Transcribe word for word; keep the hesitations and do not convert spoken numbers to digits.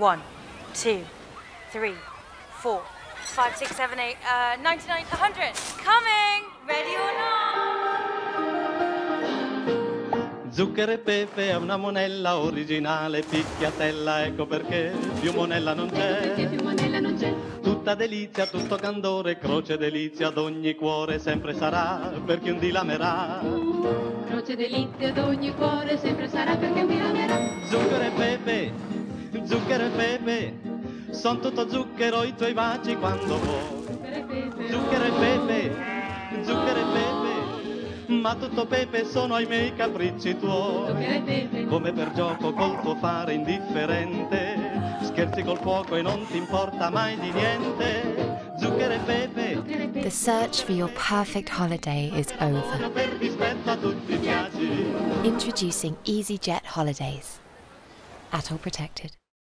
One, two, three, four, five, six, seven, eight, uh, ninety-nine, a hundred. Coming! Ready or not? Zucchero e pepe è una monella originale, picchiatella, ecco perché più monella non c'è. Perché più monella non c'è. Tutta delizia, tutto candore, croce delizia ad ogni cuore sempre sarà, per chi un dì l'amerà. Croce delizia ad ogni cuore sempre sarà per chi un dì l'amerà. Zucchero e pepe, zucchero e pepe, son tutto zucchero i tuoi baci quando vuoi. Zucchero e pepe, Zucchero e pepe, zucchero e pepe, ma tutto pepe sono ai miei capricci tuoi. zucchero e pepe. Come per gioco col tuo fare indifferente, scherzi col fuoco e non ti importa mai di niente. Zucchero e pepe, Zucchero e pepe. The search for your perfect holiday is over. per rispetto a tutti i piaci. Introducing EasyJet Holidays. Atoll protected.